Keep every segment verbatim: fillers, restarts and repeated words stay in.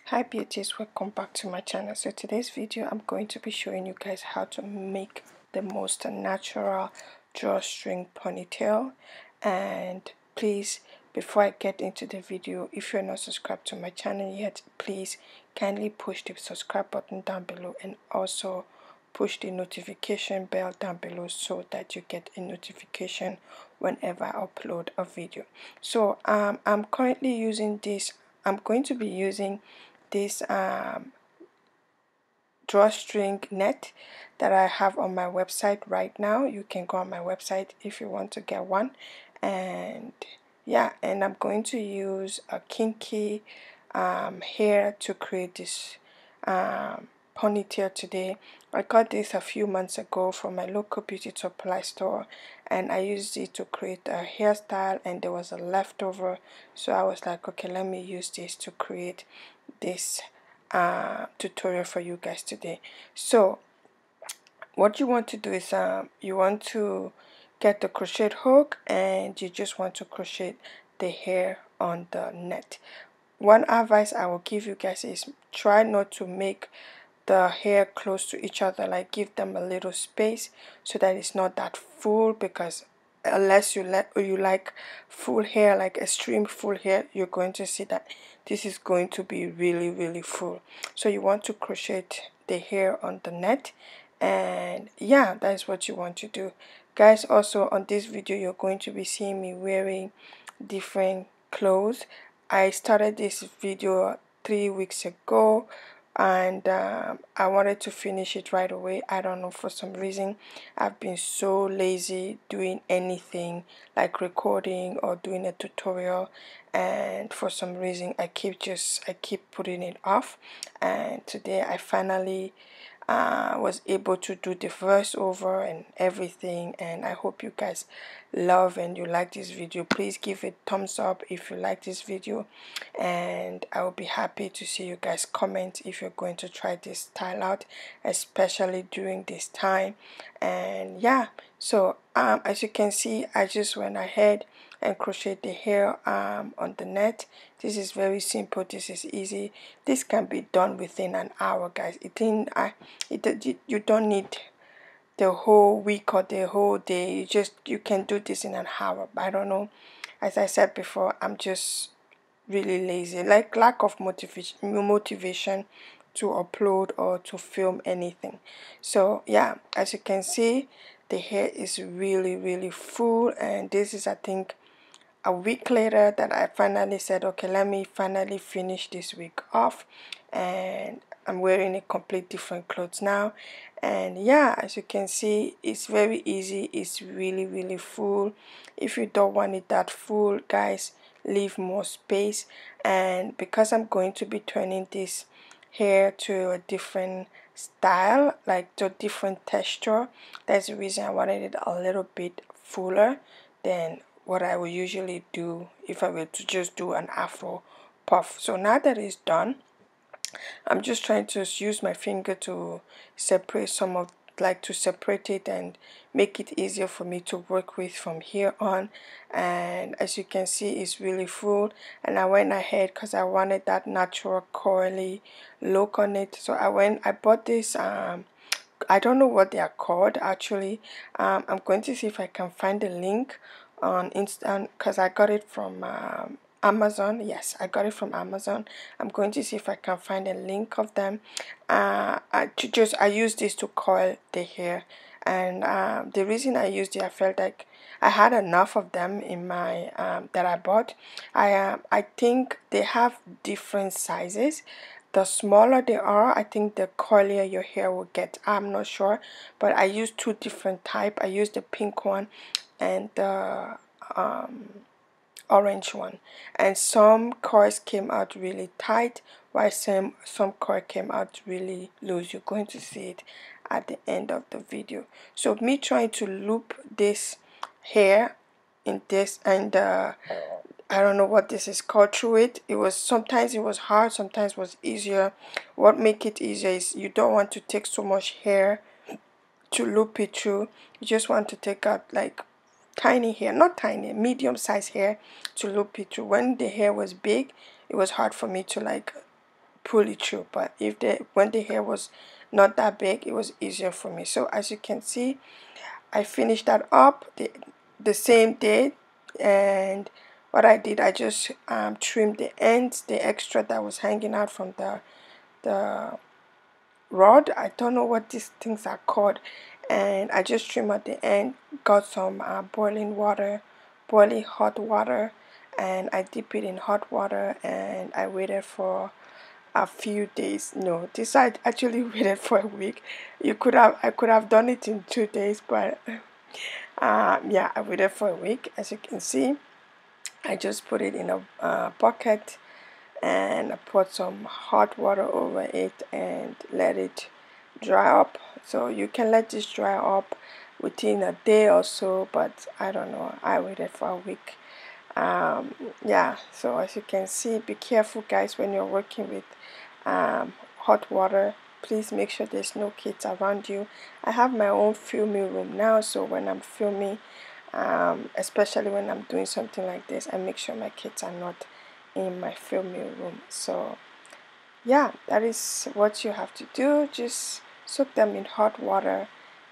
Hi beauties, welcome back to my channel. So today's video I'm going to be showing you guys how to make the most natural drawstring ponytail. And please, before I get into the video, if you're not subscribed to my channel yet, please kindly push the subscribe button down below and also push the notification bell down below so that you get a notification whenever I upload a video. So um, I'm currently using this I'm going to be using this um, drawstring net that I have on my website right now. You can go on my website if you want to get one. And yeah, and I'm going to use a kinky um, hair to create this um, ponytail today. I got this a few months ago from my local beauty supply store, and I used it to create a hairstyle, and there was a leftover, so I was like, okay, let me use this to create this uh, tutorial for you guys today. So what you want to do is um, you want to get the crochet hook, and you just want to crochet the hair on the net. One advice I will give you guys is try not to make the hair close to each other, like give them a little space so that it's not that full, because unless you let or you like full hair, like extreme full hair, you're going to see that this is going to be really really full. So you want to crochet the hair on the net, and yeah, that is what you want to do, guys. Also on this video you're going to be seeing me wearing different clothes. I started this video three weeks ago, and um, I wanted to finish it right away. I don't know, for some reason I've been so lazy doing anything like recording or doing a tutorial, and for some reason I keep just I keep putting it off. And today I finally uh, was able to do the voiceover and everything, and I hope you guys love and you like this video. Please give it thumbs up if you like this video, and I will be happy to see you guys comment if you're going to try this style out, especially during this time. And yeah, so um, as you can see, I just went ahead and crochet the hair um, on the net. This is very simple, this is easy, this can be done within an hour, guys. It didn't I it you don't need the whole week or the whole day. You just you can do this in an hour. I don't know, as I said before, I'm just really lazy, like lack of motivation motivation to upload or to film anything. So yeah, as you can see, the hair is really really full, and this is, I think, a week later that I finally said, okay, let me finally finish this week off, and I'm wearing a complete different clothes now. And yeah, as you can see, it's very easy, it's really really full. If you don't want it that full, guys, leave more space. And because I'm going to be turning this hair to a different style, like to a different texture, that's the reason I wanted it a little bit fuller than what I would usually do if I were to just do an afro puff. So now that it's done, I'm just trying to use my finger to separate some of like to separate it and make it easier for me to work with from here on. And as you can see, it's really full, and I went ahead because I wanted that natural curly look on it. So I went I bought this um I don't know what they are called actually. um, I'm going to see if I can find a link on Insta, because I got it from um, Amazon. Yes, I got it from Amazon. I'm going to see if I can find a link of them. Uh, I to just I use this to coil the hair, and uh, the reason I used it, I felt like I had enough of them in my um, that I bought. I um, I think they have different sizes. The smaller they are, I think the curlier your hair will get. I'm not sure, but I used two different type. I used the pink one and the um, orange one, and some coils came out really tight, while some some coil came out really loose. You're going to see it at the end of the video. So me trying to loop this hair in this, and uh, I don't know what this is called, through it. It was sometimes it was hard, sometimes it was easier. What make it easier is you don't want to take so much hair to loop it through. You just want to take out like tiny hair, not tiny, medium size hair to loop it through. When the hair was big, it was hard for me to like pull it through. But if the when the hair was not that big, it was easier for me. So as you can see, I finished that up the, the same day, and what I did, I just um, trimmed the ends, the extra that was hanging out from the the rod. I don't know what these things are called, and I just trimmed at the end, got some uh, boiling water, boiling hot water, and I dip it in hot water, and I waited for a few days. No, this I actually waited for a week. You could have I could have done it in two days, but um, yeah, I waited for a week. As you can see, I just put it in a uh, bucket, and I put some hot water over it and let it dry up. So you can let this dry up within a day or so, but I don't know, I waited for a week. Um, yeah, so as you can see, be careful guys when you're working with um, hot water. Please make sure there's no kids around you. I have my own filming room now, so when I'm filming, um, especially when I'm doing something like this, I make sure my kids are not in my filming room. So yeah, that is what you have to do. Just soak them in hot water,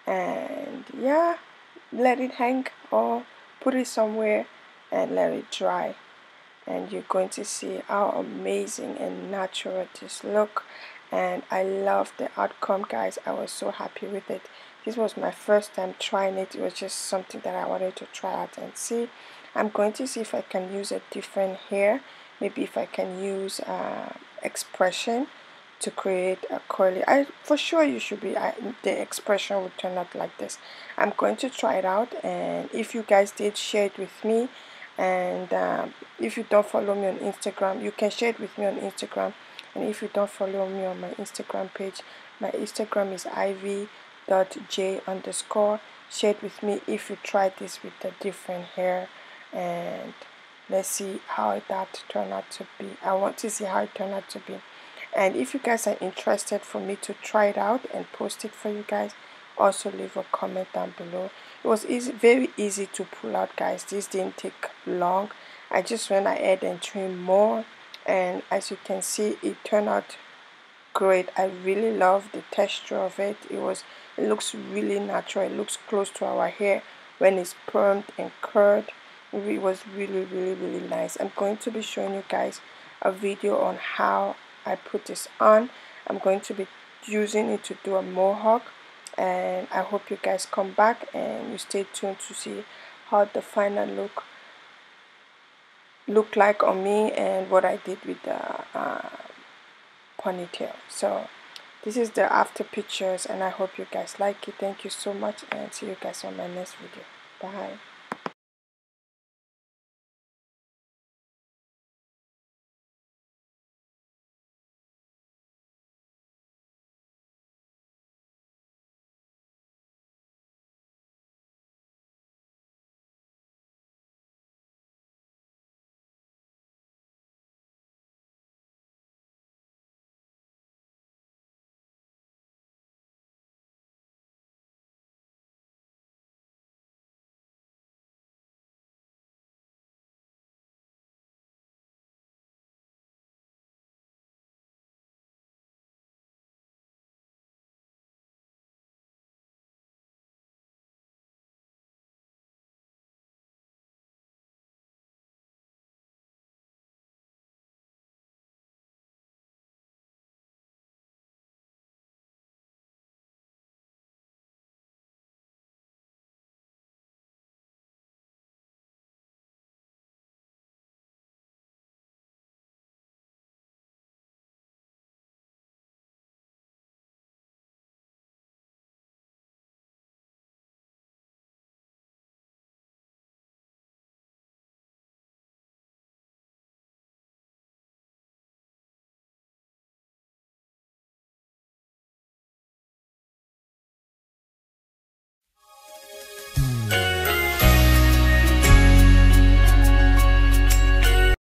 and yeah, let it hang or put it somewhere and let it dry, and you're going to see how amazing and natural this look. And I love the outcome guys. I was so happy with it. This was my first time trying it. It was just something that I wanted to try out and see. I'm going to see if I can use a different hair. Maybe if I can use uh, expression to create a curly. I for sure you should be I, the expression will turn out like this. I'm going to try it out, and if you guys did, share it with me. And um, if you don't follow me on Instagram, you can share it with me on Instagram. And if you don't follow me on my Instagram page, my Instagram is ivy dot j underscore. Share it with me if you tried this with a different hair, and let's see how that turned out to be. I want to see how it turned out to be. And if you guys are interested for me to try it out and post it for you guys, also leave a comment down below. It was easy, very easy to pull out guys. This didn't take long. I just went ahead and trimmed more, and as you can see, it turned out great. I really love the texture of it. It was it looks really natural. It looks close to our hair when it's permed and curled. It was really really really nice. I'm going to be showing you guys a video on how I put this on. I'm going to be using it to do a mohawk, and I hope you guys come back and you stay tuned to see how the final look look like on me and what I did with the uh, ponytail. So this is the after pictures, and I hope you guys like it. Thank you so much, and see you guys on my next video. Bye.